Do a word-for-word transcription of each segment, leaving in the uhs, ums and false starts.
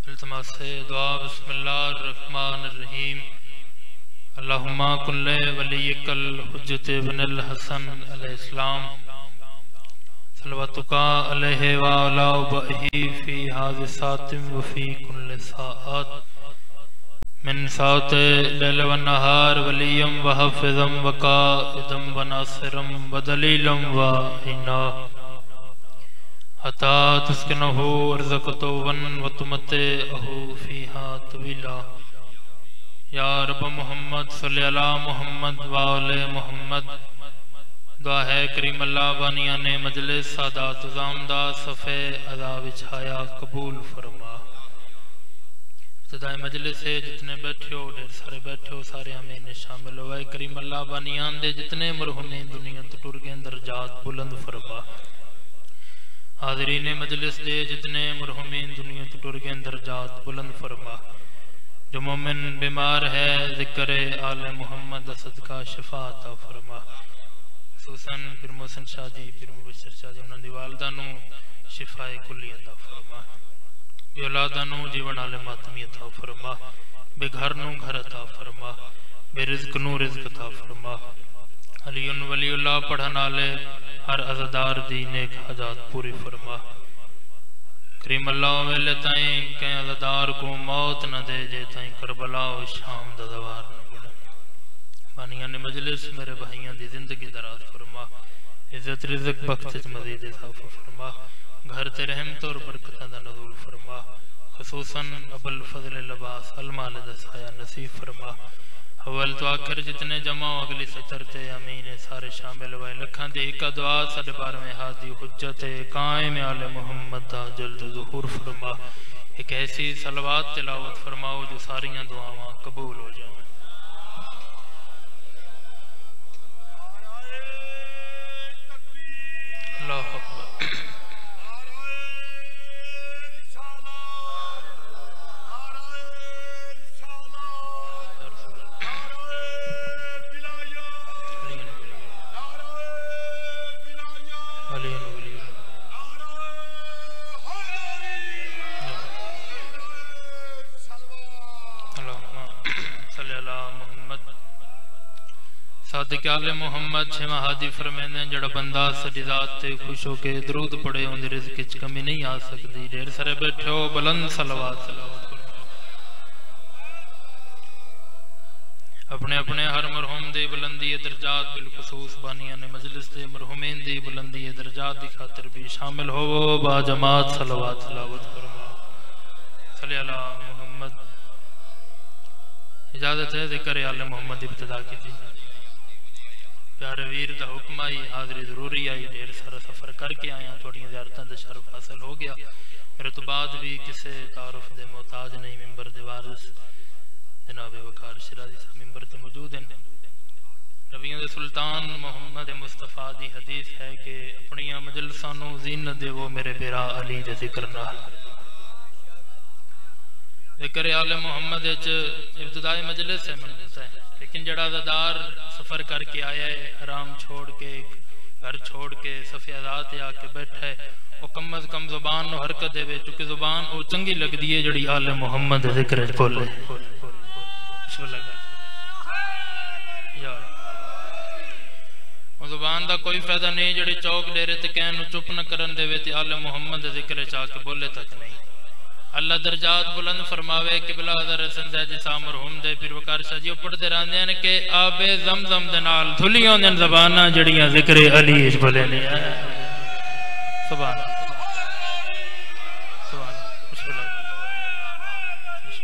التماس دعا بسم اللہ الرحمن الرحیم اللہم کل ولیک الحجت بن الحسن علیہ السلام صلواتک علیہ وعلا بہی فی حادثات وفی کل ساعات من ساعت لیل و نہار ولیم و حفظم و قائدم و ناصرم و دلیلم و عینا حتی تسکنہو ارزقتو ون و تمتعہو فیہا طویلا یا رب محمد صلی اللہ محمد و آل محمد دعا ہے کریم اللہ بانیان مجلس سادات زامدہ صفحے عذا بچھایا قبول فرما ابتدائی مجلس ہے جتنے بیٹھے ہو ڈھیر سارے بیٹھے ہو سارے ہمیں شامل ہوئے کریم اللہ بانیان دے جتنے مرحومین دنیا تٹرگیں درجات بلند فرما حاضرین مجلس دے جتنے مرحومین دنیا تٹرگیں درجات بلند فرما جو مومن بیمار ہے ذکر آل محمد صدقہ شفا عطا فرما خصوصاً پھر محسن شاہ جی پھر مبشر شاہ جی انہوں نے والدہ نو شفا کلی عطا فرما بے اولادہ نو جیون آل ماتمی عطا فرما بے گھر نو گھر عطا فرما بے رزق نو رزق عطا فرما علی ولی اللہ پڑھن آلے ہر عزدار دی نیک حاجات پوری فرما کریم اللہ ویلے تائیں کہیں عزدار کو موت نہ دے جے تائیں کربلا و شام دا دوار نہ بڑھا بانیان مجلس میرے بھائیاں دی زندگی دراز فرما عزت رزق بخشت مزید اضافہ فرما گھر تے رحمت اور برکتہ دا نزول فرما خصوصاً ابو الفضل لباس المال دا سایہ نصیب فرما اول تو آخر جتنے جمع اگلی سطر تے امین سارے شامل ہوئے لکھان دی ایک دعا ساڑھے بار میں حادی حجت قائم آل محمد دا جلد ظہور فرما ایک ایسی صلوات تلاوت فرماؤ جو ساریاں دعاواں قبول ہو جائیں اللہ اکبر صادق آل محمد چھما حادی فرمیندیں جڑا بندہ سجی ذات تے خوش ہو کے درود پڑے ان رزق کی کمی نہیں آ سکتی ڈھیر سارے بیٹھے ہو بلند صلوات صلوات اپنے اپنے ہر مرحوم دے بلندی درجات بالخصوص بانیان مجلس دے مرحومین دی بلندی درجات دی خاطر بھی شامل ہو با جماعت صلوات صلوات فرما صلی اللہ محمد اجازت ہے ذکر آل محمد ابتدا کی تھی پیارے ویر دا حکم آئی حاضری ضروری آئی ڈھیر سارا سفر کر کے آیا تھوڑی زیارتاں دا شرف حاصل ہو گیا میرے تو بعد بھی کسے تعارف دے محتاج نہیں ممبر دے وارث جناب وقار شرازی صاحب ممبر تے موجود ہیں نبیوں دے سلطان محمد مصطفیٰ دی حدیث ہے کہ اپنی مجلسانوں زینت دے وہ میرے بیرا علی دے ذکر نہ ذکر آل محمد ابتدائی مجلس ہے منتا ہے لیکن جڑا عزادار سفر کر کے آیا ہے حرام چھوڑ کے گھر چھوڑ کے صفی عزاد آ کے بیٹھا ہے وہ کم از کم زبان نو حرکت دے چونکہ زبان وہ چنگی لگ دیئے جڑی آل محمد ذکر کھولے بسم اللہ یا وہ زبان دا کوئی فائدہ نہیں جڑی چوک دے رہے تھے کہن نو چپ نہ کرن دے وے آل محمد ذکر چاہ کے بولے تک نہیں اللہ درجات بلند فرماوے کہ بلا حضر حسن زیدی سا مرحوم دے پھر وقار شاہ جیو پڑھ دے راندے ہیں کہ آب زمزم دنال دھلیوں دن زبانہ جڑیاں ذکر علی اش بلے لے سبحان سبحان بسم اللہ بسم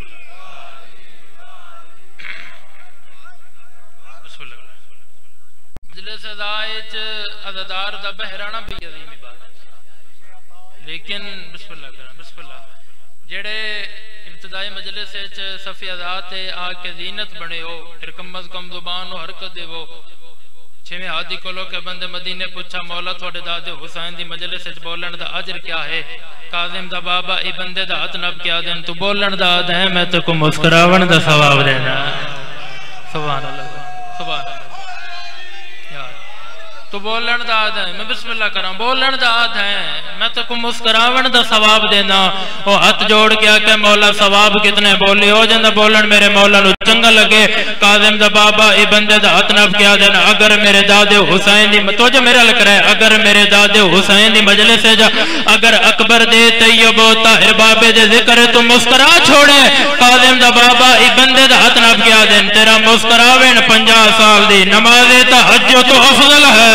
اللہ بسم اللہ مجلس ازائچ عزدار دا بہرانہ بھی عظیم عبادت لیکن بسم اللہ کرم بسم اللہ جڑے ابتدائی مجلس صفی عزاد آ کے زینت بڑے ہو پھر کم از کم زبان و حرکت دے وہ چھویں حادی کو لو کہ بندے مدینے پوچھا مولا تھوڑے دادے حسین دی مجلس بولن دا عجر کیا ہے قاظم دا بابا ای بندے دا حد نب کیا دیں تو بولن دا عد ہے میں تو کو مسکراون دا ثواب دینا سبحان اللہ سبحان اللہ تو بولن دا آدھ ہے میں بسم اللہ کرا بولن دا آدھ ہے میں تو کو مسکراون دا ثواب دینا وہ ہاتھ جوڑ کے کہ مولا ثواب کتنے بولی ہو جندہ بولن میرے مولا نو چنگا لگے قاظم دا بابا ای بندے دا ہاتھ نف کیا دینا اگر میرے دادے حسین دی تو جو میرا لگ رہا ہے اگر میرے دادے حسین دی مجلس سے جا اگر اکبر دے طیب و طاہر بابے دے ذکر تو مسکرا چھوڑے قاظم دا بابا ای بندے دا ہاتھ نف کیا دینا تیرا مسکراوین پنجا سال دی نماز تہجد تو افضل ہے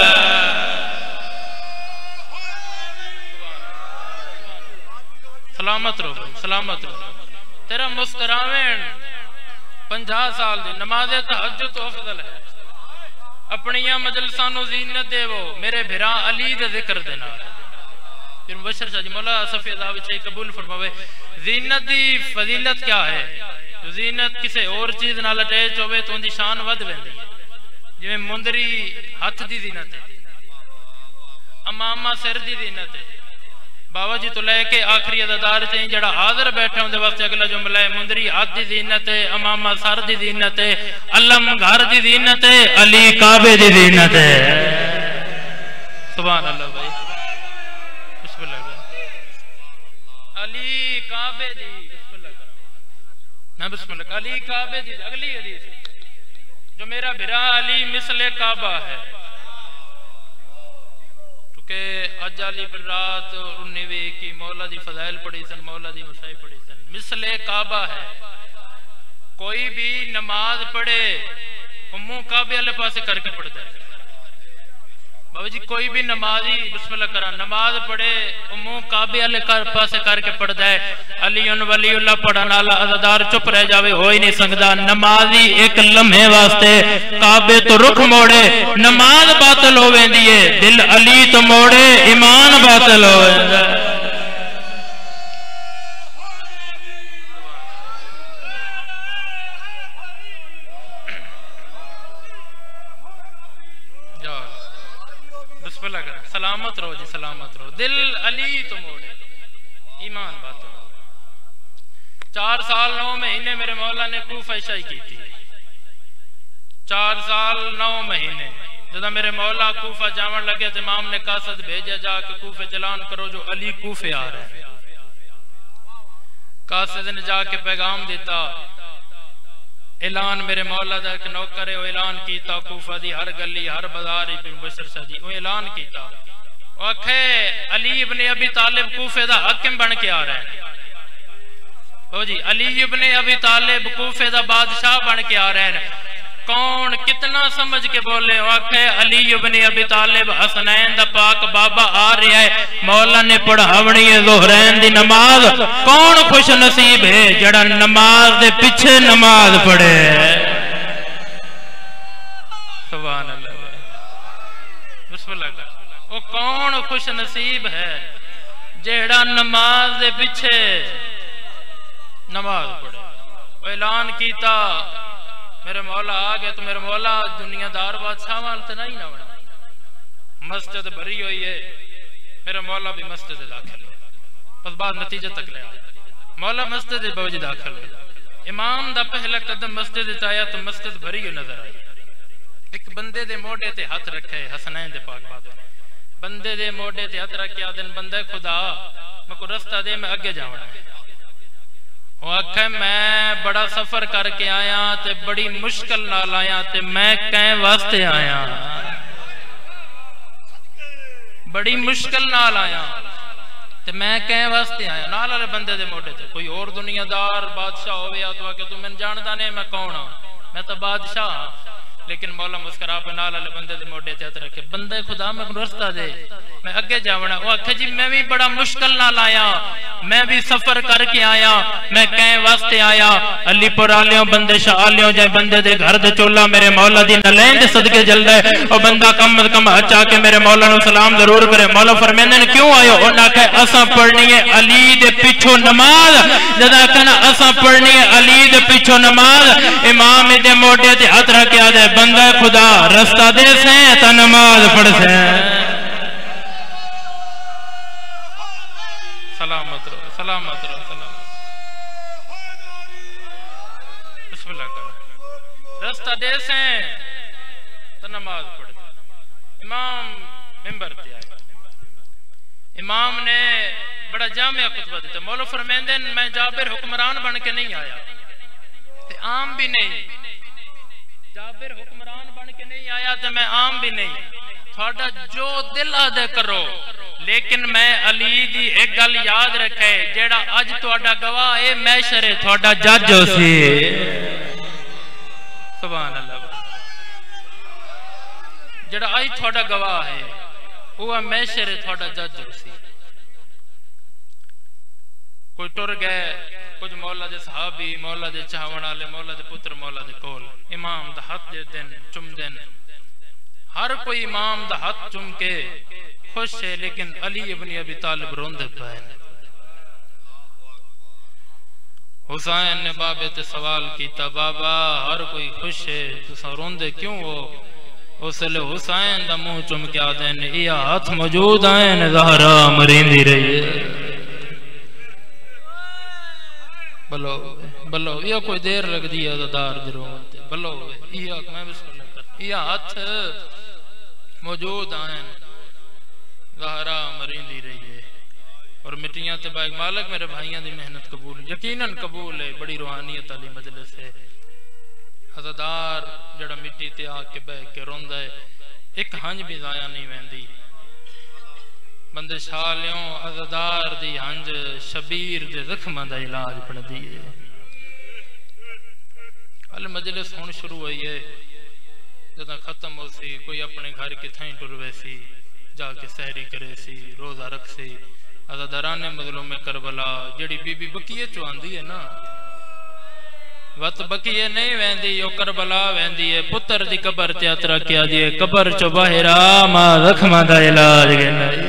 سلامت رو سلامت رو تیرا مسکراوین پنجا سال دی نماز تہجد تو افضل ہے اپنیاں مجلسانو زینت دے وہ میرے بھرا علی دے ذکر دینا پھر مبشر شاہ جی مولا صفی عذاب چھے قبول فرماوے زینت دی فضیلت کیا ہے زینت کسے اور چیز نہ لٹے چوبے تو ان دی شان ود ویندی جو میں مندری ہاتھ دی زینت ہے امامہ سر دی زینت ہے بابا جی تو لے کے آخری عددار چاہیں جڑا حاضر بیٹھے ہوں دے وقت اگلا جملہ ہے مندری ہاتھ دی زینت ہے امامہ سر دی زینت ہے علم گھر دی زینت ہے علی کعبے دی زینت ہے سبحان اللہ بھائی بسم اللہ علی کعبے دی بسم اللہ کرام میں بسم اللہ علی کعبے دی اگلی حدیث جو میرا بھرا علی مثل کعبہ ہے کہ اج علی پر رات انیوے کی مولا دی فضائل پڑھی سن مولا دی مسائل پڑھی سن مثل کعبہ ہے کوئی بھی نماز پڑھے امو کعبے اللہ پاسے کر کے پڑھتا ہے بابا جی کوئی بھی نمازی بسم اللہ کرا نماز پڑھے امو کعبے اللہ پاسے کر کے پڑھتا ہے علی ولی اللہ پڑھانا اللہ عزدار چپ رہ جاوے ہو ہی نہیں سکتا نمازی ایک لمحے واسطے کعبے تو رخ موڑے نماز باطل ہوئے دیئے دل علی تو موڑے ایمان باطل ہوئے سلامت رو جی سلامت رو دل علی تو موڑے ایمان بات ہو چار سال نو مہینے میرے مولا نے کوفہ شاہی کی تھی چار سال نو مہینے جدہ میرے مولا کوفہ جاون لگے تو امام نے قاصد بھیجا جا کہ کوفہ چلان کرو جو علی کوفہ آ رہے ہیں قاصد نے جا کے پیغام دیتا اعلان میرے مولا دا کہ نوکرے وہ اعلان کیتا کوفہ دی ہر گلی ہر بازاری بن بشر شاہ جی وہ اعلان کیتا وہ اکھے علی ابن ابی طالب کوفہ دا حاکم بن کے آ رہے ہیں وہ جی علی ابن ابی طالب کوفہ دا بادشاہ بن کے آ رہے ہیں کون کتنا سمجھ کے بولے واقعے علی ابن ابی طالب حسنین دا پاک بابا آ رہا ہے مولا نے پڑھاونی ہے ظہرین دی نماز کون خوش نصیب ہے جڑا نماز دے پیچھے نماز پڑھے سبحان اللہ بسم اللہ کر وہ کون خوش نصیب ہے جڑا نماز دے پیچھے نماز پڑھے وہ اعلان کیتا میرے مولا آگئے تو میرے مولا دنیا دار بادشاہ والتے نہیں نہ بڑھا مسجد بھری ہوئی ہے میرے مولا بھی مسجد داخل ہے پس بعد نتیجہ تک لے آئے مولا مسجد بوجھ داخل ہے امام دا پہلا قدم مسجد آیا تو مسجد بھری ہوئی نظر آئی ایک بندے دے موڑے تے ہاتھ رکھے حسنین دے پاک بابے بندے دے موڑے تے ہاتھ رکھے آدن بندے خدا میں کو رستہ دے میں اگے جاؤں وہ آکھے میں بڑا سفر کر کے آیا تے بڑی مشکل نال آیا تے میں کہیں واسطے آیا بڑی مشکل نال آیا تے میں کہیں واسطے آیا نال والے بندے دے موڑے تے کوئی اور دنیا دار بادشاہ ہوئے آتوا کہ تو میں جانتا نہیں میں کون ہوں میں تو بادشاہ ہوں لیکن مولا مسکرا پہ نال والے بندے دے موڑے تے رکھے بندے خدا میں رستہ دے میں اگے جاونا وہ آکھے جی میں بھی بڑا مشکل نال آیا میں بھی سفر کر کے آیا میں کہیں واسطے آیا علی پور آلیوں بندے شاہ آلیوں جائے بندے دے گھر دے چولا میرے مولا دی نلین دے صدقے جل دے اور بندہ کم از کم اچھا کے میرے مولا نو سلام ضرور کرے مولا فرمیندے نے کیوں آئے ہو نہ کہ اساں پڑھنی ہے علی دے پیچھو نماز جدا کہنا اساں پڑھنی ہے علی دے پیچھو نماز امام دے موڑے تے ہاتھ رکھے آدھے بندہ خدا رستہ دے سیں تا نماز پڑھ سیں سلامت رو سلامت رو سلامت بسم اللہ کرو رستہ دے سیں تو نماز پڑھ دے امام ممبر تے آئے، امام نے بڑا جامع خطبہ دیتا، مولا فرمیندے میں جابر حکمران بن کے نہیں آیا تے عام بھی نہیں، جابر حکمران بن کے نہیں آیا تے میں عام بھی نہیں، تھوڑا جو دل آدھے کرو، لیکن میں علی دی ایک گل یاد رکھے جیڑا اج تھوڑا گواہ ہے محشر تھوڑا جج ہو سی، سبحان اللہ، جڑا آئی تھوڑا گواہ ہے وہ محشر تھوڑا جج ہو سی۔ کوئی ٹر گئے، کچھ مولا دے صحابی، مولا دے چاہون والے، مولا دے پتر مولا دے کول امام دا ہاتھ دے دن چم دن، ہر کوئی امام دا ہاتھ چم کے خوش ہے، لیکن علی ابن ابی طالب روندے پائے۔ حسین نے بابے تے سوال کیتا، بابا ہر کوئی خوش ہے تساں روندے کیوں ہو؟ اس لئے حسین دا منہ چم کے آدھیں یہ ہاتھ موجود آئیں زہرا مریندی رہی ہے، بلو بلو یہ کوئی دیر لگ دی عزدار دی روندے، بلو یہ میں بسم اللہ کر، یہ ہاتھ موجود آئیں زہرا مریندی رہی ہے۔ اور مٹیاں تے باغ مالک میرے بھائیاں دی محنت قبول، یقیناً قبول ہے، بڑی روحانیت علی مجلس ہے۔ عزدار جڑا مٹی تے آ کے بہ کے روندہ ہے، ایک ہنج بھی ضائع نہیں ویندی، بندے شالیوں عزدار دی ہنج شبیر دے زخمہ دا علاج پڑھ دیئے۔ علی مجلس ہون شروع ہوئی ہے، جدہ ختم ہو سی، کوئی اپنے گھر کی تھائیں ٹروے سی، جا کے سحری کرے سی، روزہ رکھ سی۔ عزداران مظلوم کربلا جڑی بی بی بکیے چواندی ہے نا، وقت بکیے نہیں ویندی، یو کربلا ویندی ہے، پتر دی قبر تیاترہ کیا دیئے، قبر چو باہرہ ما زخمہ دا علاج گنا ہے۔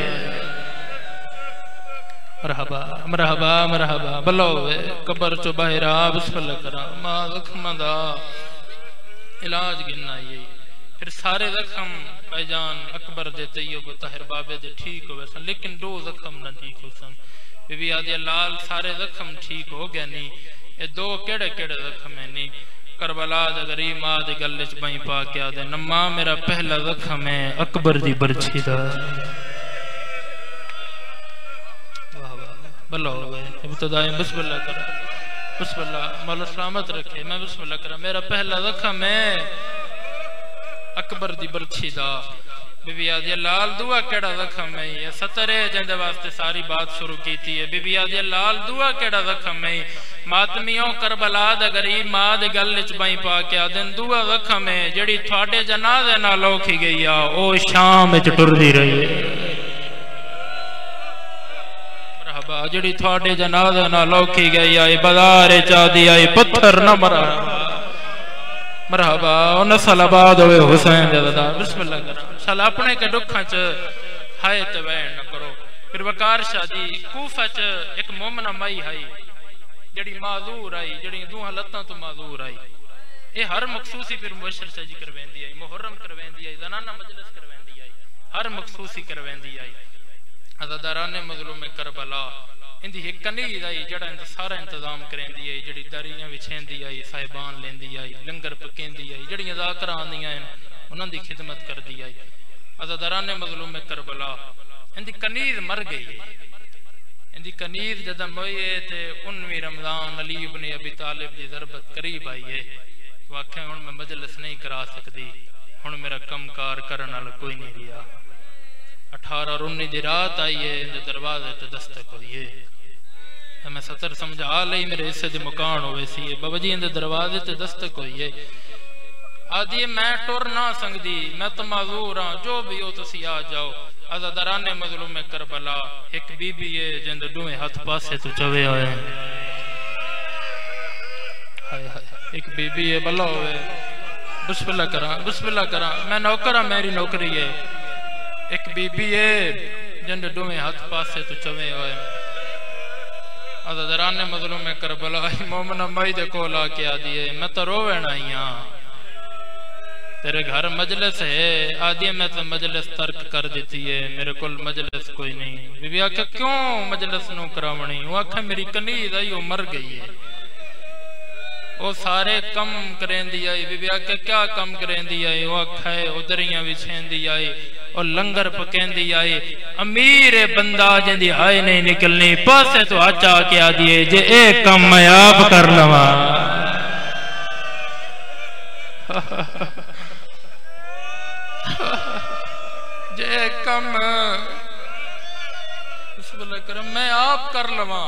مرحبا مرحبا مرحبا بلو قبر چو باہرہ بسم اللہ کرا ما زخمہ دا علاج گنا ہے۔ پھر سارے زخم بھائی جان اکبر دے طیب طاہر بابے دے ٹھیک ہوئے سن، لیکن دو زخم نہ ٹھیک ہو سن۔ بی بی آدھی لال سارے زخم ٹھیک ہو گیا نہیں، یہ دو کیڑے کیڑے زخم ہیں نہیں۔ کربلا دے غریب ماں دے گلچ بائیں پا کے آدھے نماں میرا پہلا زخم ہے اکبر دی برچھی دا، بلو ہوئے ابتدائی بسم اللہ کرا، بسم اللہ مولا سلامت رکھے، میں بسم اللہ کرا، میرا پہلا زخم ہے اکبر دی برچھی دا۔ بی بی آدھی لال دعا کیڑا زخم ہے، یہ سترے جندے واسطے ساری بات شروع کیتی ہے۔ بی بی آدھی لال دعا کیڑا زخم ہے، ماتمیوں کربلا دا غریب ماں دے گلچ بائیں پا کے آدھن دعا زخم ہے جڑی تھوڑے جنازے نہ لوکھی گئی آ، او شام اچ ٹر دی رہی ہے۔ مرحبا جڑی تھوڑے جنازے نہ لوکھی گئی آ، بازار چا دی آئی پتھر نہ مرا، مرحبا نسل آباد ہوئے حسین جدہ بسم اللہ کرا۔ شال اپنے کے دکھاں چ ہائے توین نہ کرو۔ پھر وقار شادی کوفہ چ ایک مومنہ مائی ہائی جڑی معذور آئی، جڑی دو حالتاں تو معذور آئی، یہ ہر مخصوصی پھر مبشر شاجی کروین دی آئی، محرم کروین دی آئی، زنانہ مجلس کروین دی آئی، ہر مخصوصی کروین دی آئی۔ عزاداران مظلوم کربلا اندھی ایک کنید آئی جڑا اندھ سارا انتظام کریں دی آئی، جڑی داریاں وچھین دی آئی، صاحبان لین دی آئی، لنگر پکین دی آئی، جڑی ذاکران دی آئی، انہوں دی خدمت کر دی آئی۔ عزاداران مظلوم کربلا اندھی کنید مر گئی ہے، اندھی کنید جدہ موئے تے انوی رمضان علی ابن ابی طالب دی ضربت قریب آئی ہے، واقعہ ہن میں مجلس نہیں کرا سکتی، ہن میرا کم کار کرنا کوئی نہیں ریا۔ اٹھارہ اور انی دی رات آئی ہے، اندھے دروازے تے دستک ہوئی ہے، میں ستر سمجھا لئی میرے حصے دی مکان ہوئے سی ہے، بابا جی اندھے دروازے تے دستک ہوئی ہے۔ آدھی میں ٹور نہ سنگ دی، میں تو معذور ہاں، جو بھی ہو تو سی آ جاؤ۔ عزاداران مظلوم کربلا ایک بی بی ہے جند دوئے ہاتھ پاسے تو چوے آئے، ایک بی بی ہے بلا ہوئے، بسم اللہ کرا بسم اللہ کرا، میں نوکرہ میری نوکری ہے، ایک بی بی ہے جند دوئے ہاتھ پاسے تو چوے آئے۔ عزاداران مظلوم کربلا مومنہ مائی دے کولا کیا دیئے، میں تو رووین آئی ہاں، تیرے گھر مجلس ہے، آدھی میں تو مجلس ترک کر دیتی ہے، میرے کل مجلس کوئی نہیں۔ بی بی آکھا کیوں مجلس نو کراونی؟ وہ آکھا میری کنید آئی وہ مر گئی ہے، وہ سارے کم کریں دی آئی۔ بی بی آکھا کیا کم کریں دی آئی؟ وہ آکھا ہے ادھریاں بھی چھین دی آئی، اور لنگر پکیندی آئے امیر بندہ جن دی آئے نہیں نکلنی پاسے تو آچا کے آدھیے جے ایک کم میں آپ کر لوا جے ایک کم بسم اللہ کرم میں آپ کر لوا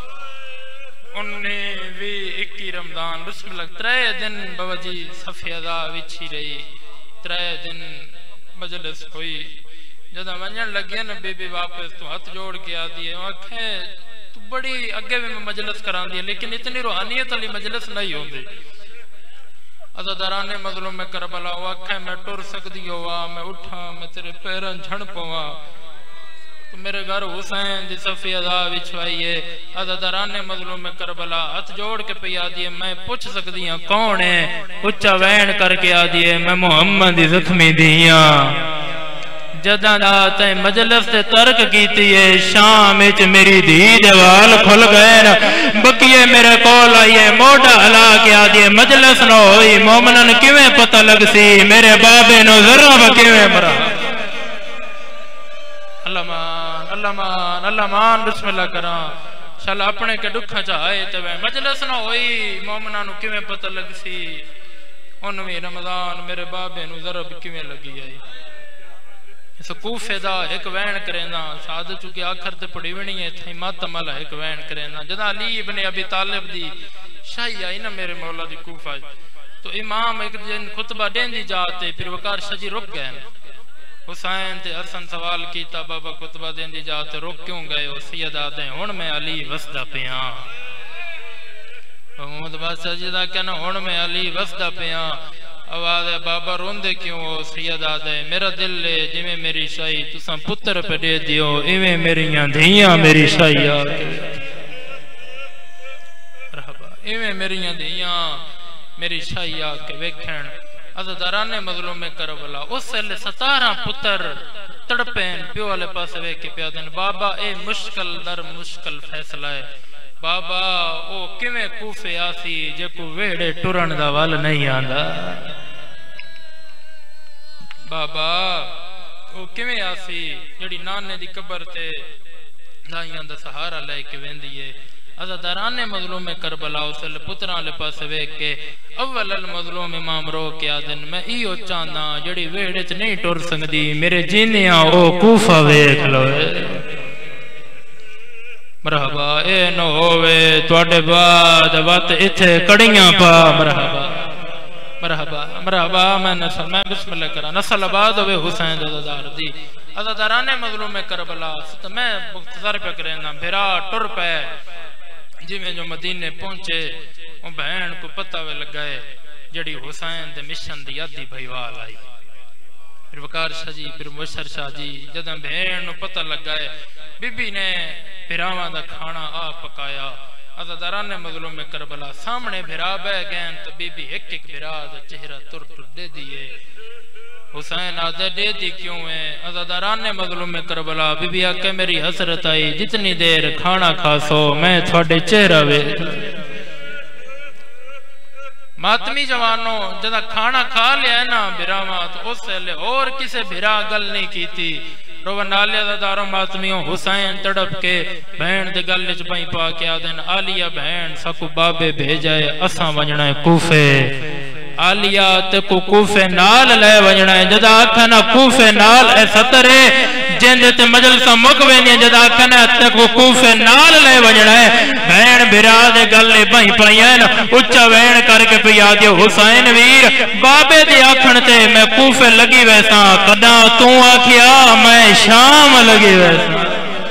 انہیں بھی اکی رمضان بسم اللہ ترے دن بابا جی صفی ادا وچھی رہی ترے دن مجلس ہوئی جدہ منجن لگیا نا بی بی واپس تو ہاتھ جوڑ کے آدھی ہے آنکھیں تو بڑی اگے بھی میں مجلس کران دی لیکن اتنی روحانیت علی مجلس نہیں ہوں دی عزاداران مظلوم میں کربلا آنکھیں میں ٹور سکتی ہوا میں اٹھا میں تیرے پیرن جھڑ پوا تو میرے گھر حسین دی صفی ادا وچھوائیے عزاداران مظلوم میں کربلا ہاتھ جوڑ کے پہ آدھی ہے میں پوچھ سکتی ہوں کون ہے اچھا وین کر کے آدھی ہے میں محمد دی زخمی دیاں جدہ داتے مجلس سے ترک کیتی ہے شام اچ میری دی دیوال کھل گئے نا بکیے میرے کول آئیے موڑا علا کے آدھیے مجلس نہ ہوئی مومنن کیویں پتہ لگ سی میرے بابے نو ذرہ بکیویں مرا اللہ مان اللہ مان اللہ مان بسم اللہ کران شاء اپنے کے دکھا چاہے تو مجلس نہ ہوئی مومنہ نو کیویں پتہ لگ سی انویں رمضان میرے بابے نو ذرہ بکیویں لگی آئی اس کوفے دا ایک وین کرینا شہادت چونکہ آخر تے پڑھی ونی ہے تھائی ماتم اللہ ایک وین کرینا جدا علی ابن ابی طالب دی شاہی آئی نا میرے مولا دی کوفہ تو امام ایک دن خطبہ دین دی جاتے پھر وقار شجی رک گئے حسین تے حسن سوال کیتا بابا خطبہ دین دی جاتے رک کیوں گئے ہو سید آدھے ہون میں علی وسدہ پیاں محمد بادشاہ جدا کہنا ہون میں علی وسدہ پیاں آواز ہے بابا روندے کیوں ہو سید آدھے میرا دل لے جمیں میری شاہی تساں پتر پہ دے دیو ایویں میریاں دھیاں میری شاہی آکے مرحبا ایویں میریاں دھیاں میری شاہی آکے ویکھن عزاداران مظلوم کربلا اس سے لے ستارہ پتر تڑپین پیو والے پاس ویکھے پیادن بابا اے مشکل در مشکل فیصلہ ہے بابا او کیویں کوفے آسی جے کو ویڑے ٹرن دا وال نہیں آندا بابا او کیویں آسی جڑی نانے دی قبر تے دائیاں دا سہارا لے کے ویندی ہے عزاداران مظلوم کربلا اسے پتران لے پاس ویکھ کے اول المظلوم امام رو کے آدن میں ایو چاندہ جڑی ویڑے چ نہیں ٹر سکدی میرے جینیاں او کوفہ ویکھ لو مرحبا اے نو ہووے تواڈے بعد وقت ایتھے کڑیاں پا مرحبا مرحبا مرحبا میں نسل میں بسم اللہ کرا نسل آباد ہوئے حسین دادار دی عزاداران مظلوم کربلا میں مختصر پہ کرنا بھرا ٹر پہ جی میں جو مدینے پہنچے وہ بہن کو پتہ وے لگائے جڑی حسین دے مشن دی یادی بھائیوال آئی پھر وقار شاہ جی پھر مبشر شاہ جی جدہ بہن کو پتہ لگائے بی بی نے بھراواں دا کھانا آ پکایا عزاداران مظلوم کربلا سامنے بھرا بے گئن تو بی بی ایک ایک بھرا دا چہرہ تر تر دے دیئے حسین آدھے دے دی کیوں ہے عزاداران مظلوم کربلا بی بی آکے میری حسرت آئی جتنی دیر کھانا کھا سو میں تھوڑے چہرہ وے ماتمی جوانوں جدہ کھانا کھا لیا ہے نا بھراواں تو اس سے لے اور کسے بھرا گل نہیں کی تھی رو نالے دا داروں ماتمیوں حسین تڑپ کے بہن دے گلچ بھائی پا کے آدھن آلیہ بہن سکو بابے بھیجائے اساں وجنہ کوفے آلیہ تے کو کوفے نال لے وجنہ جدا آکھنا کوفے نال اے سترے جن تے مجلسہ مکوینی جدا آکھنا تے کو کوفے نال لے وجنہ بہن بھرا دے گلے بھائی پائین اچھا بہن کر کے پہ آدھے حسین ویر بابے دے آکھن تے میں کوفے لگی ویسا قداں تو آکھیا میں شام لگی ویسا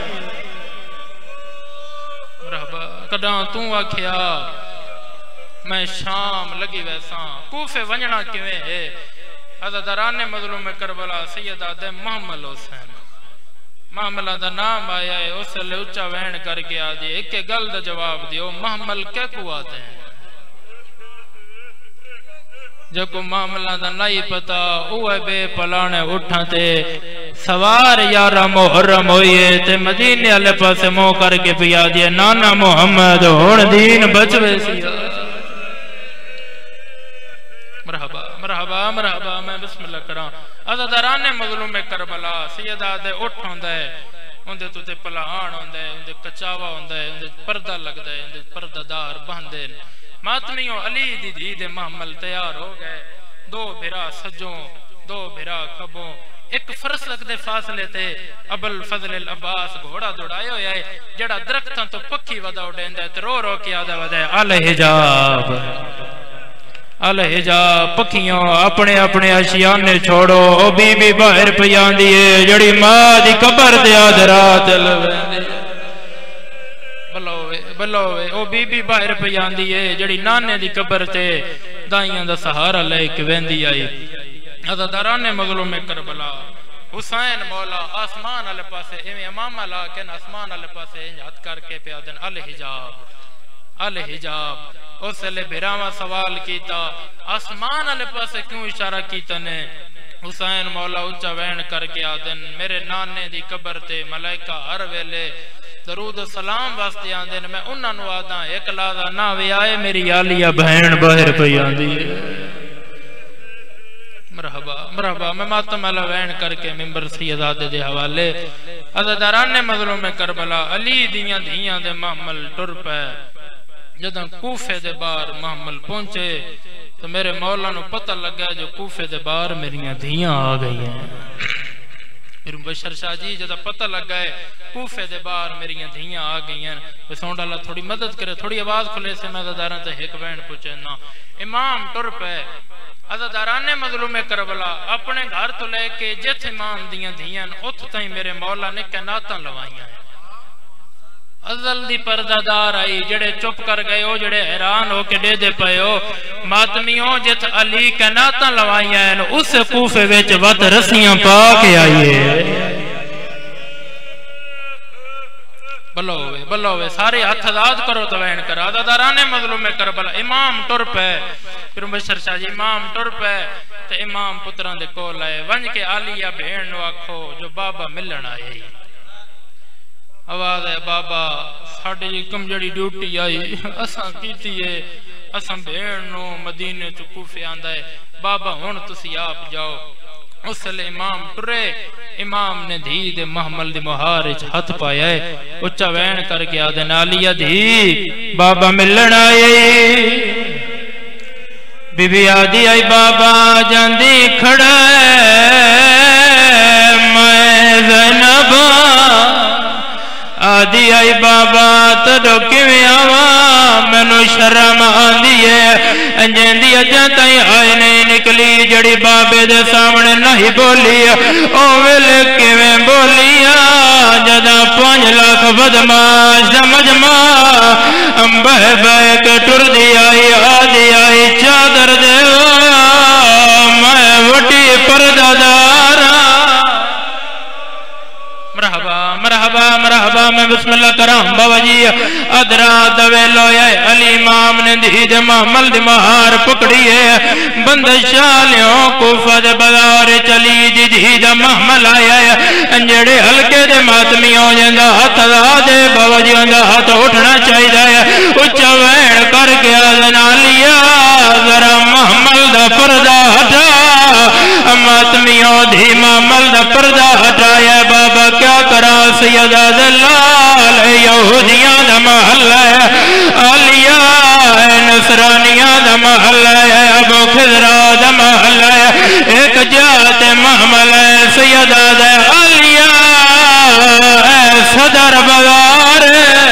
قداں تو آکھیا میں شام لگی ویسا کوفے ونجنا کیویں ہے عزاداران مظلوم کربلا سید آدھے محمد حسین محملہ دا نام آیا ہے اس لے اچھا وین کر کے آدھے ایک گل دا جواب دیو محمل کیا کو آتے ہیں جو کو معاملہ دا نہیں پتا اوہ بے پلانے اٹھاتے سوار یارہ محرم ہوئیے تے مدینے علیہ پاس مو کر کے پیا دیئے نانا محمد ہون دین بچوے سیا مرحبا مرحبا مرحبا میں بسم اللہ کرام عزاداران مظلوم کربلا سیدہ دے اٹھ ہوندہ ہے اندے تو تے پلہان ہوندہ ہے اندے کچاوا ہوندہ ہے اندے پردہ لگدہ ہے اندے پردہ دار بہندے ماتمیوں علی دی دی دے محمل تیار ہو گئے دو بھرا سجوں دو بھرا کھبوں ایک فرسخ دے فاصلے تے ابل فضل العباس گھوڑا دوڑائے ہویا ہے جڑا درختاں تو پکی ودا اڑیندا ہے تے رو رو کے آدھا ودا ہے الحجاب الحجاب پکیوں اپنے اپنے اشیانے چھوڑو او بی بی باہر پیان دیئے جڑی ماں دی قبر دے آدھ رات لویں بلوے بلوے او بی بی باہر پیان دیئے جڑی نانے دی قبر تے دائیاں دا سہارا لے کے ویندی آئی عزاداران مظلوم کربلا حسین مولا آسمان علی پاسے ایویں امام علا کہنا آسمان علی پاسے ہاتھ کر کے پیادن الحجاب الحجاب اس لئے بھراما سوال کیتا آسمان علی پاسے کیوں اشارہ کیتا نے حسین مولا اچھا وین کر کے آدن میرے نانے دی قبر تے ملائکہ ہر ویلے درود و سلام واسطے آدن میں انہاں نو آدھاں ایک لازہ نہ وی آئے میری آلیہ بہن باہر پہ آندی مرحبا مرحبا میں ماتم علا وین کر کے ممبر سیدادے دے حوالے عزاداران مظلوم کربلا علی دیاں دیاں دے محمل ٹر پہ جداں کوفے دے بار محمل پہنچے تو میرے مولا نو پتہ لگا جو کوفے دے بار میریاں دیاں آ گئی ہیں میرے بشر شاہ جی جدہ پتہ لگا ہے کوفے دے بار میریاں دیاں آ گئی ہیں وہ سونڈ اللہ تھوڑی مدد کرے تھوڑی آواز کھلے سے میں عزاداران تے ایک وین پوچھے نا امام ٹر پہ عزاداران مظلوم کربلا اپنے گھر تو لے کے جت امام دیاں دیاں اتھ تائیں میرے مولا نے کائناتاں لوائیاں ہیں ازل دی پردہ دار آئی جڑے چپ کر گئے ہو جڑے حیران ہو کے دے دے پئے ہو ماتمیوں جت علی کائناتاں لوائیاں ہیں اس کوفے وچ وت رسیاں پا کے آئیے بلوے بلوے سارے ہاتھ آزاد کرو تو وین کر عزاداران مظلوم کربلا امام ٹر پہ پھر بشر شاہ جی امام ٹر پہ تے امام پتران دے کول آئے ونج کے آلیہ بھیڑ نو آکھو جو بابا ملن آئے آواز ہے بابا ساڑھے جی کم جڑی ڈیوٹی آئی اساں کیتی ہے اساں بھیڑ نو مدینے تو کوفے آندہ ہے بابا ہون تسی آپ جاؤ اس لئے امام ٹرے امام نے دھی دے محمل دی مہارچ ہاتھ پایا ہے اچھا وین کر کے آدھے نالیہ دھی بابا ملن آئے بی بی آدھی آئی بابا جاندی کھڑا میں زینب آدھی آئی بابا تدو کیویں آوا مینو شرم آندی ہے جیندی اجاں تائیں آئے نہیں نکلی جڑی بابے دے سامنے نہیں بولی او ویلے کیویں بولیا جداں پانچ لاکھ بدماش دا مجمع بہ بہ کے ٹر دی آئی آدھی آئی چادر دے میں وٹی پردہ دارا مرحبا مرحبا مرحبا میں بسم اللہ کرام بابا جی ادرا دویلو ہے علی امام نے دید محمل دی مہار پکڑی ہے بندشالیوں کوفہ دے بازار چلی دی دید محمل آیا ہے انجڑے ہلکے دے ماتمیوں جندہ ہاتھ دے بابا جی اندہ ہاتھ اٹھنا چاہی دا ہے اچھا وین کر کے آدھنا لیا ذرا محمل دا پردہ ہٹا ماتمیوں دی محمل دا پردہ ہٹایا بابا کیا کرا سیدہ دلال یہودیاں دا محل ہے علیہ نصرانیاں دا محل ہے ابو خضرہ دا محل ہے ایک جات محمل ہے سیدہ دا علیہ صدر بغار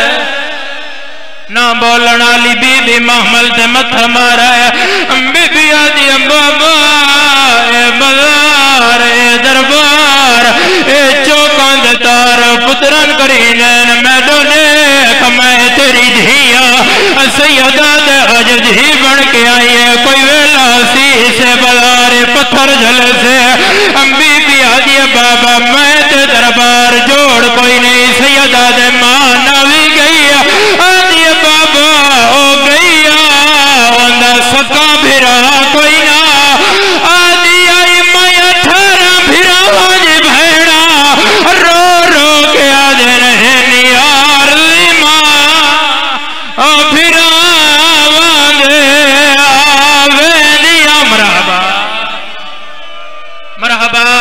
نہ بولنا لی بی بی محمل تے متھا مارا ہے بی بی آدھی بابا اے بغار اے دربار اے چوکان دے تار پتران کرینین میں دونے کمائے تیری دھیا سیدہ دے اج دھی بڑھ کے آئیے کوئی ویلا سی سے بغار پتھر جل سے بی بی آدھی بابا میں تے دربار جوڑ کوئی نہیں سیدہ دے ماں ناوی گئی آدھی بابا ہو گئی اندہ سکا بھرا کوئی نہ آدھی آئی میں اٹھارا بھرا واجی بھیڑا رو رو کے آدھے رہنی آرلی ماں بھرا واندے آوے دیا مرحبا مرحبا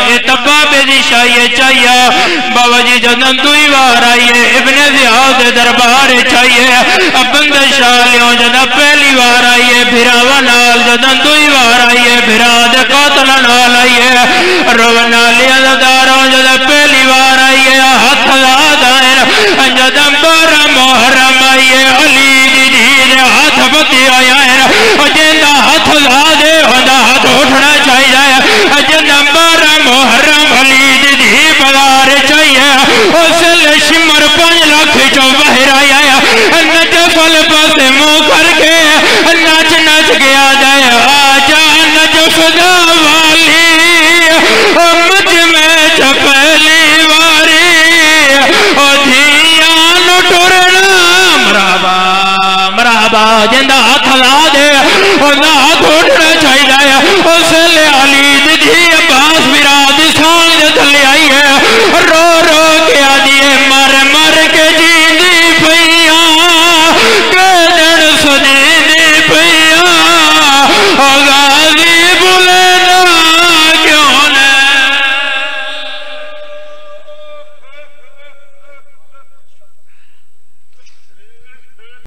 اے تبا بے دی شائیے چاہیے بابا جی جدن دوئی وار آئیے ابن زیاد دربار چاہیے ابن شالیوں جدن پہلی وار آئیے بھراوہ نال جدن دوئی وار آئیے بھرا دے قاتل نال آئیے رونا لیا داروں